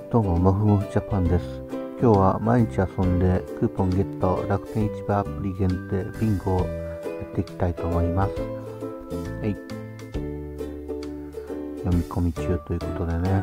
どうも、もふもふジャパンです。今日は毎日遊んでクーポンゲット、楽天市場アプリ限定ビンゴをやっていきたいと思います。はい。読み込み中ということでね。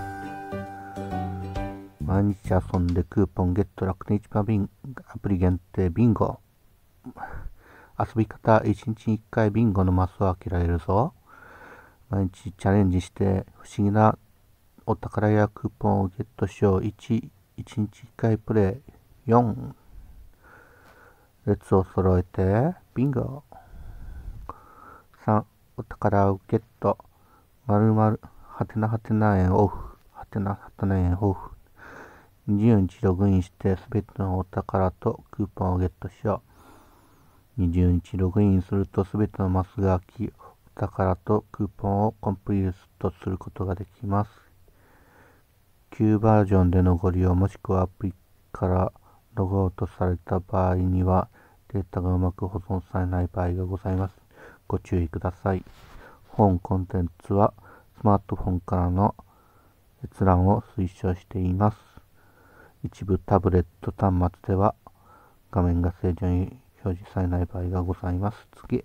毎日遊んでクーポンゲット、楽天市場アプリ限定ビンゴ。遊び方、1日1回ビンゴのマスを開けられるぞ。毎日チャレンジして不思議なお宝やクーポンをゲットしよう。1日1回プレイ。4、列を揃えてビンゴ。3、お宝をゲット。〇〇はてなはてな円オフ。はてなはてな円オフ。20日ログインしてすべてのお宝とクーポンをゲットしよう。20日ログインするとすべてのマスが開き、お宝とクーポンをコンプリートすることができます。旧バージョンでのご利用もしくはアプリからログアウトされた場合にはデータがうまく保存されない場合がございます。ご注意ください。本コンテンツはスマートフォンからの閲覧を推奨しています。一部タブレット端末では画面が正常に表示されない場合がございます。次。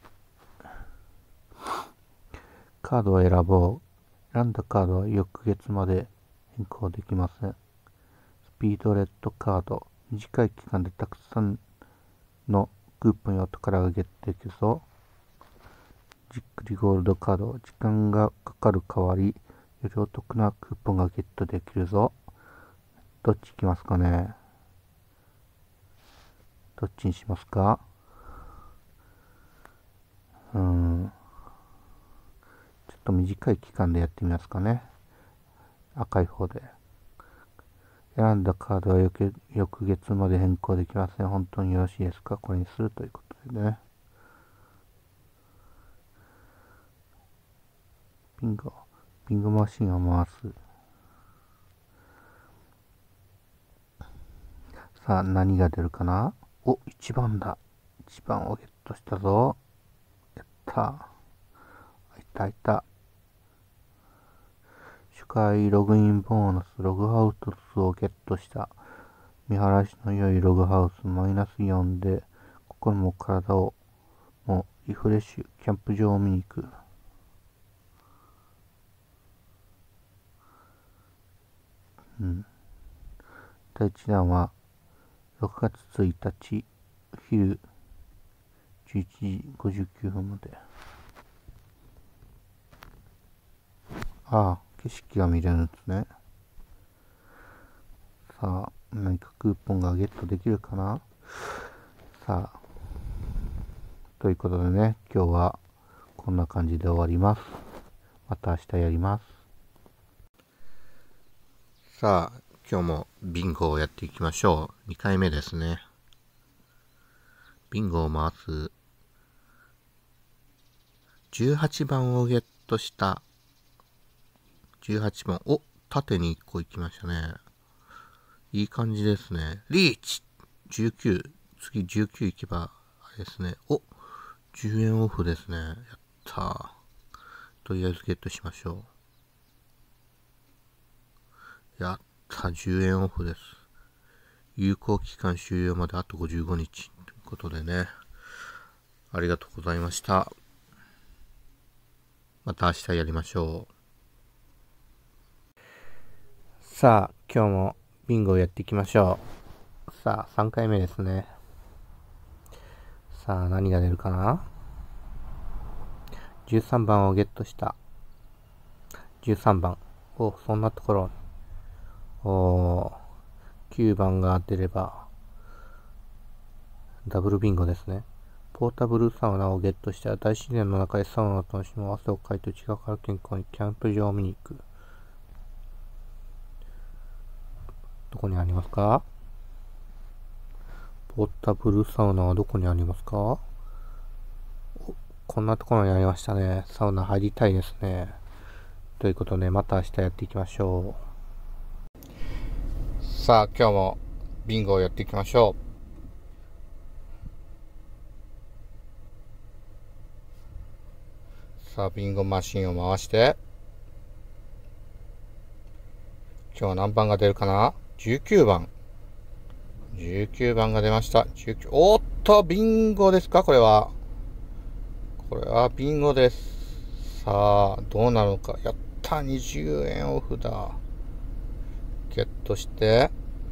カードを選ぼう。選んだカードは翌月まで変更できません。スピードレッドカード。短い期間でたくさんのクーポンやお宝がゲットできるぞ。じっくりゴールドカード。時間がかかる代わり、よりお得なクーポンがゲットできるぞ。どっち行きますかね。どっちにしますか。ちょっと短い期間でやってみますかね。赤い方で。選んだカードは翌月まで変更できません。本当によろしいですか。これにするということでね。ビンゴマシンを回す。さあ、何が出るかな。お、1番だ。1番をゲットしたぞ。やった。いた。初回ログインボーナス、ログハウスをゲットした。見晴らしの良いログハウス、マイナス4で、心も体をもリフレッシュ、キャンプ場を見に行く。第1弾は、6月1日、昼11時59分まで。景色が見れるんですね。さあ、何かクーポンがゲットできるかな。さあ、ということでね、今日はこんな感じで終わります。また明日やります。さあ、今日もビンゴをやっていきましょう。2回目ですね。ビンゴを回す。18番をゲットした。18番。お、縦に1個行きましたね。いい感じですね。リーチ !19。次19行けば、あれですね。お、10円オフですね。やったー。とりあえずゲットしましょう。やった、10円オフです。有効期間終了まであと55日。ということでね。ありがとうございました。また明日やりましょう。さあ、今日もビンゴをやっていきましょう。さあ、3回目ですね。さあ、何が出るかな。13番をゲットした。13番。お、そんなところ。9番が出れば、ダブルビンゴですね。ポータブルサウナをゲットした。大自然の中でサウナを楽しむ。汗をかいて内側から健康にキャンプ場を見に行く。どこにありますか。ポータブルサウナはどこにありますか。こんなところにありましたね。サウナ入りたいですね。ということで、また明日やっていきましょう。さあ、今日もビンゴをやっていきましょう。さあ、ビンゴマシンを回して、 今日は何番が出るかな？ 19 番。19番が出ました。19。おっと、ビンゴですか？これはビンゴです。さあ、どうなるのか。やった、20円オフだ。ゲットして。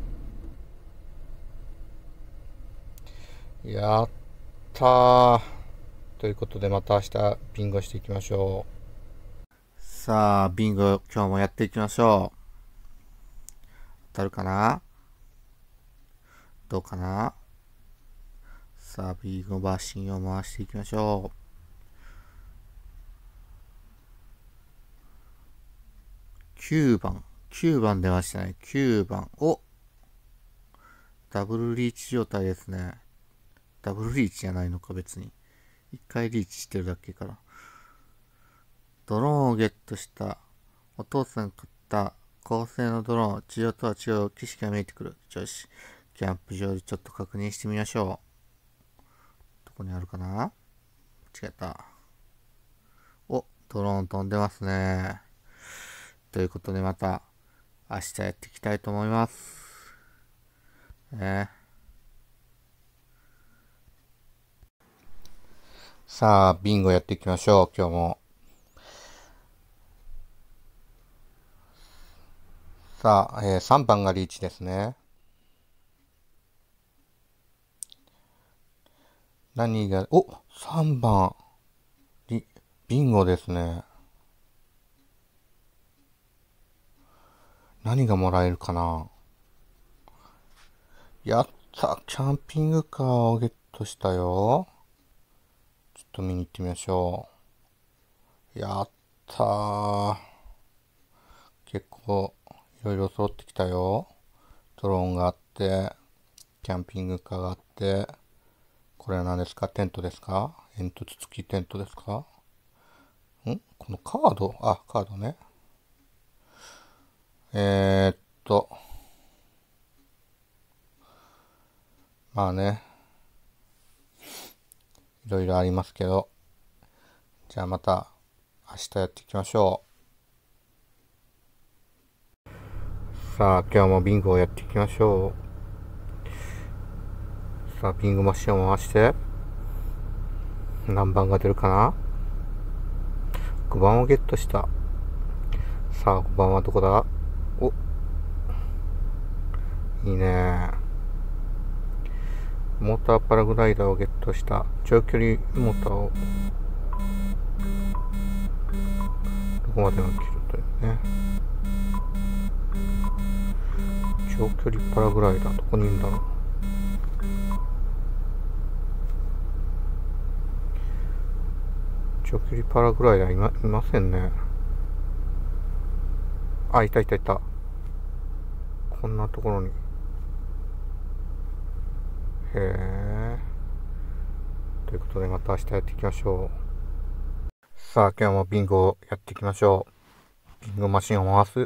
やったー。ということで、また明日、ビンゴしていきましょう。さあ、ビンゴ、今日もやっていきましょう。当たるかな？どうかな？さあ、ビンゴマシンを回していきましょう。9番。9番出ましたね。9番。お！ダブルリーチ状態ですね。ダブルリーチじゃないのか、別に。一回リーチしてるだけから。ドローンをゲットした。お父さん買った高性能ドローン。地上とは違う景色が見えてくる。よし。キャンプ場でちょっと確認してみましょう。どこにあるかな？違った。お、ドローン飛んでますね。ということでまた明日やっていきたいと思います。さあ、ビンゴやっていきましょう、今日も。さあ、3番がリーチですね。何が、お、3番、ビンゴですね。何がもらえるかな？やった、キャンピングカーをゲットしたよ。ちょっと見に行ってみましょう。やったー。結構、いろいろ揃ってきたよ。ドローンがあって、キャンピングカーがあって、これは何ですか？テントですか？煙突付きテントですか？このカード？あ、カードね。えーっと、まあね、いろいろありますけど、じゃあまた明日やっていきましょう。さあ、今日もビンゴをやっていきましょう。さあ、ビンゴマシンを回して、何番が出るかな？ 5 番をゲットした。さあ、5番はどこだ？お、いいね。モーターパラグライダーをゲットした。長距離モーターをどこまでも切るというね。長距離パラグライダーどこにいるんだろう。長距離パラグライダーいませんね。あ、いたいたいた。こんなところに。へえ。ということでまた明日やっていきましょう。さあ、今日もビンゴをやっていきましょう。ビンゴマシンを回す。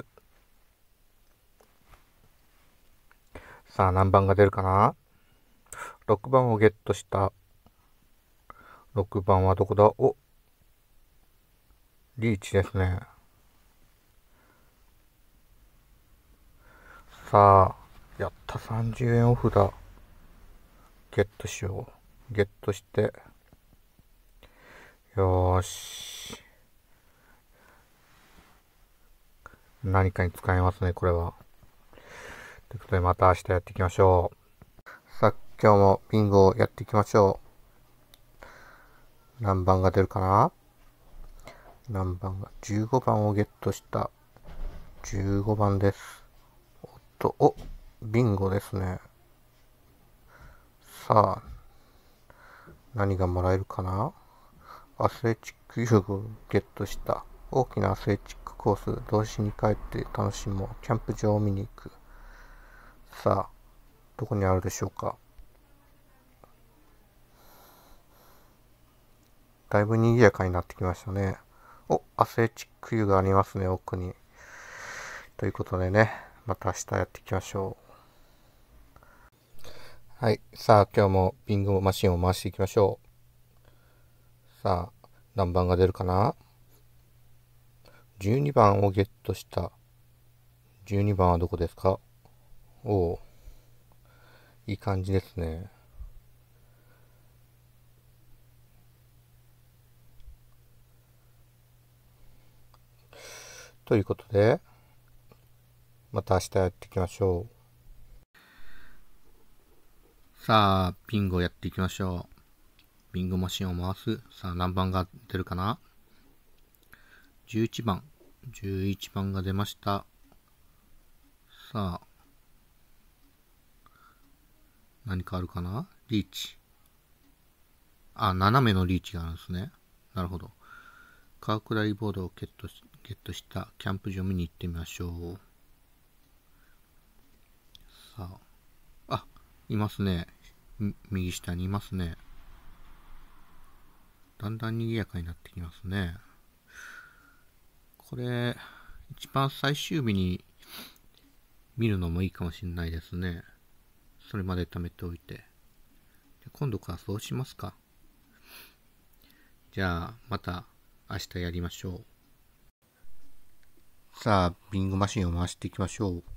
さあ、何番が出るかな？ 6 番をゲットした。6番はどこだ？お、リーチですね。さあ、やった、30円オフだ。ゲットしよう。ゲットして。よーし。何かに使えますね、これは。ということで、また明日やっていきましょう。さあ、今日もビンゴをやっていきましょう。何番が出るかな？何番が、15番をゲットした。15番です。お、ビンゴですね。さあ、何がもらえるかな？アスレチック遊具をゲットした。大きなアスレチックコース、同時に帰って楽しもう。キャンプ場を見に行く。さあ、どこにあるでしょうか。だいぶ賑やかになってきましたね。お、アスレチック遊具がありますね、奥に。ということでね、また明日やっていきましょう。はい。さあ、今日もビンゴマシンを回していきましょう。さあ、何番が出るかな？ 12 番をゲットした。 12番はどこですか？おお、いい感じですね。ということで、また明日やっていきましょう。さあ、ビンゴやっていきましょう。ビンゴマシンを回す。さあ、何番が出るかな？ 11 番。11番が出ました。さあ、何かあるかな？リーチ。あ、斜めのリーチがあるんですね。なるほど。川下りボードをゲットしたキャンプ場見に行ってみましょう。さあ、いますね。右下にいますね。だんだん賑やかになってきますね。これ、一番最終日に見るのもいいかもしれないですね。それまで貯めておいて。今度からそうしますか。じゃあ、また明日やりましょう。さあ、ビンゴマシンを回していきましょう。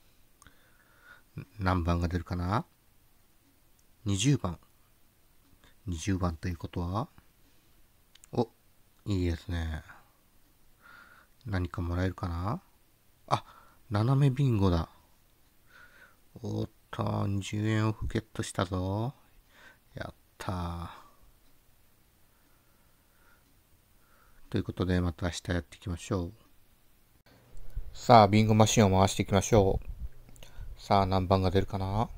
何番が出るかな？ 20 番。20番ということは、お、いいですね。何かもらえるかな？あ、斜めビンゴだ。おっと、20円オフゲットしたぞ。やったー。ということで、また明日やっていきましょう。さあ、ビンゴマシンを回していきましょう。さあ、何番が出るかな？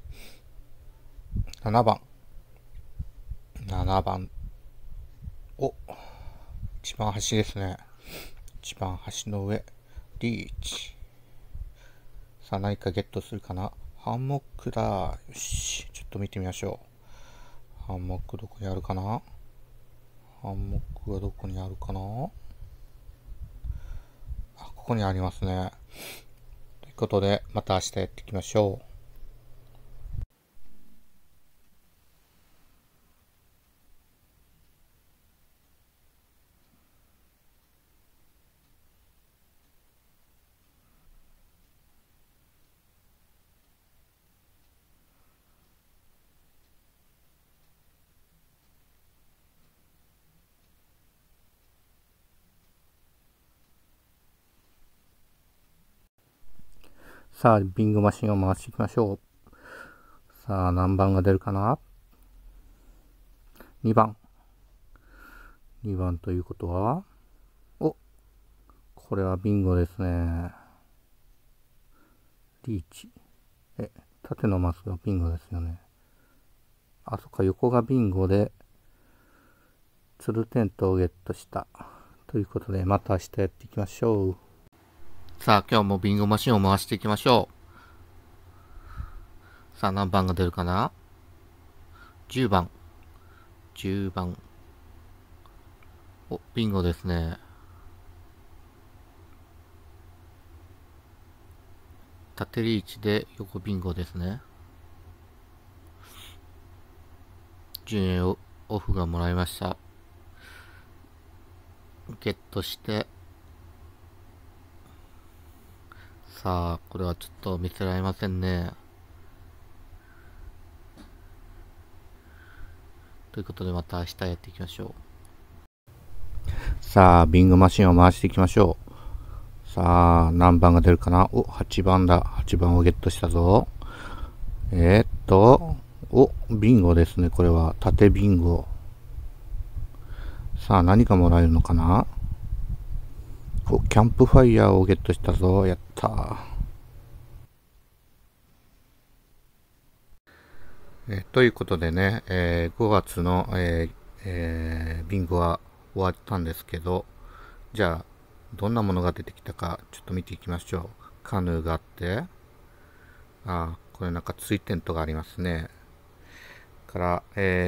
7 番。7番。お、一番端ですね。一番端の上。リーチ。さあ、何かゲットするかな？ハンモックだ。よし。ちょっと見てみましょう。ハンモックどこにあるかな？ハンモックはどこにあるかな？あ、ここにありますね。ということで、また明日やっていきましょう。さあ、ビンゴマシンを回していきましょう。さあ、何番が出るかな？ 2 番。2番ということは、お、これはビンゴですね。リーチ。縦のマスがビンゴですよね。あ、そっか、横がビンゴで、ツルテントをゲットした。ということで、また明日やっていきましょう。さあ、今日もビンゴマシンを回していきましょう。さあ、何番が出るかな？ 10 番。10番。お、ビンゴですね。縦リーチで横ビンゴですね。10円オフがもらいました。ゲットして、さあ、これはちょっと見せられませんね。ということで、また明日やっていきましょう。さあ、ビンゴマシンを回していきましょう。さあ、何番が出るかな？お、8番だ。8番をゲットしたぞ。お、ビンゴですね。これは、縦ビンゴ。さあ、何がもらえるのかな？お、キャンプファイヤーをゲットしたぞ。やったー。ということでね、5月の、ビンゴは終わったんですけど、じゃあ、どんなものが出てきたか、ちょっと見ていきましょう。カヌーがあって、これなんかツイテントがありますね。から、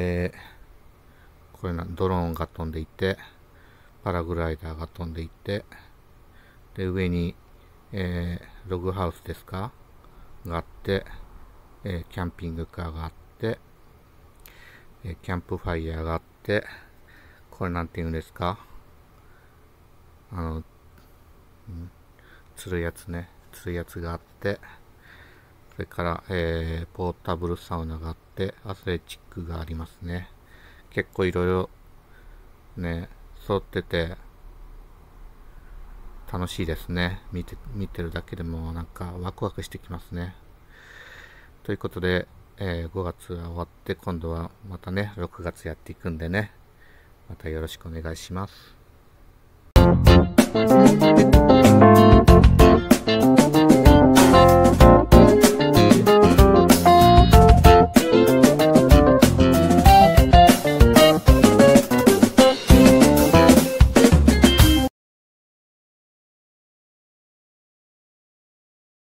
これドローンが飛んでいて、パラグライダーが飛んでいて、で、上に、ログハウスですかがあって、キャンピングカーがあって、キャンプファイヤーがあって、これなんて言うんですか？釣るやつね。 ついやつがあって、それから、ポータブルサウナがあって、アスレチックがありますね。結構いろいろね、揃ってて楽しいですね。見てるだけでもなんかワクワクしてきますね。ということで、5月は終わって今度はまたね、6月やっていくんでね、またよろしくお願いします。